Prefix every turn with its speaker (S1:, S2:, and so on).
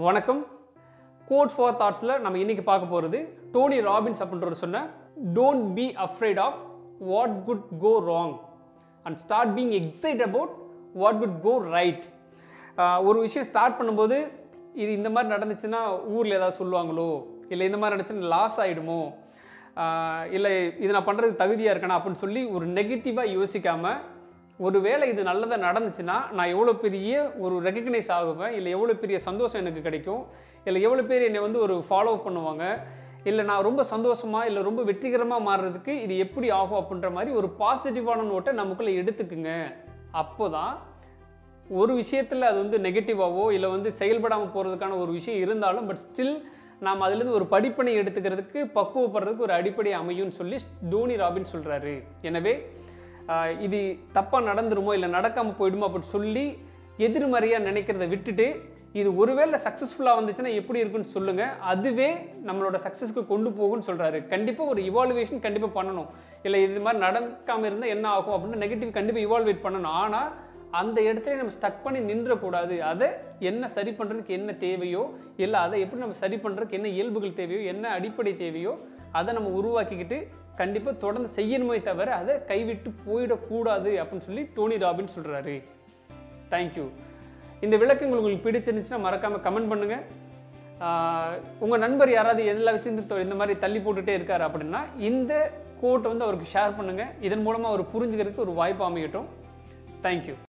S1: வணக்கம். Code for தாட்ஸில் நம்ம இன்னைக்கு பார்க்க போகிறது டோனி ராபின்ஸ் அப்படின்றவர் சொன்ன don't be afraid of what could go wrong and start being excited about what could go right. ஒரு விஷயம் ஸ்டார்ட் பண்ணும்போது இது இந்த மாதிரி நடந்துச்சுன்னா ஊரில் ஏதாவது சொல்லுவாங்களோ, இல்லை இந்த மாதிரி நடந்துச்சுன்னா லாஸ் ஆகிடுமோ, இல்லை இது நான் பண்ணுறதுக்கு தகுதியாக இருக்கேனா அப்படின்னு சொல்லி ஒரு நெகட்டிவாக யோசிக்காமல், ஒரு வேளை இது நல்லதாக நடந்துச்சுன்னா நான் எவ்வளோ பெரிய ஒரு ரெகக்னைஸ் ஆகுவேன், இல்லை எவ்வளோ பெரிய சந்தோஷம் எனக்கு கிடைக்கும், இல்லை எவ்வளோ பேர் என்னை வந்து ஒரு ஃபாலோ பண்ணுவாங்க, இல்லை நான் ரொம்ப சந்தோஷமாக இல்லை ரொம்ப வெற்றிகரமாக மாறுறதுக்கு இது எப்படி ஆகும் அப்படின்ற மாதிரி ஒரு பாசிட்டிவான நோட்டை நமக்குள்ளே எடுத்துக்குங்க. அப்போ தான் ஒரு விஷயத்தில் அது வந்து நெகட்டிவாவோ இல்லை வந்து செயல்படாமல் போகிறதுக்கான ஒரு விஷயம் இருந்தாலும் பட் ஸ்டில் நாம் அதுலேருந்து ஒரு படிப்பினை எடுத்துக்கிறதுக்கு பக்குவப்படுறதுக்கு ஒரு அடிப்படை அமையும்னு சொல்லி டோனி ராபின்ஸ் சொல்கிறாரு. எனவே இது தப்பாக நடந்துருமோ இல்லை நடக்காமல் போயிடுமோ அப்படின்னு சொல்லி எதிர்மறையாக நினைக்கிறத விட்டுட்டு இது ஒருவேளை சக்ஸஸ்ஃபுல்லாக வந்துச்சுன்னா எப்படி இருக்குன்னு சொல்லுங்கள், அதுவே நம்மளோட சக்ஸஸ்க்கு கொண்டு போகும்னு சொல்கிறாரு. கண்டிப்பாக ஒரு இவால்வேஷன் கண்டிப்பாக பண்ணணும். இல்லை இது மாதிரி நடக்காமல் இருந்தால் என்ன ஆகும் அப்படின்னு நெகட்டிவ் கண்டிப்பாக இவால்வேட் பண்ணணும். ஆனால் அந்த இடத்துல நம்ம ஸ்டக் பண்ணி நின்றக்கூடாது. அதை என்ன சரி பண்ணுறதுக்கு என்ன தேவையோ, இல்லை அதை எப்படி நம்ம சரி பண்ணுறதுக்கு என்ன இயல்புகள் தேவையோ, என்ன அடிப்படை தேவையோ அதை நம்ம உருவாக்கிக்கிட்டு கண்டிப்பாக தொடர்ந்து செய்யணுமே தவிர அதை கைவிட்டு போயிடக்கூடாது அப்படின்னு சொல்லி டோனி ராபின்ஸ் சொல்கிறாரு. தேங்க்யூ. இந்த விளக்கங்கள் உங்களுக்கு பிடிச்சிருந்துச்சுன்னா மறக்காமல் கமெண்ட் பண்ணுங்கள். உங்கள் நண்பர் யாராவது எல்லா விஷயத்தையும் இந்த மாதிரி தள்ளி போட்டுகிட்டே இருக்கார் அப்படின்னா இந்த கோட்டை வந்து அவருக்கு ஷேர் பண்ணுங்கள். இதன் மூலமாக அவர் புரிஞ்சுக்கிறதுக்கு ஒரு வாய்ப்பு அமையட்டும். தேங்க்யூ.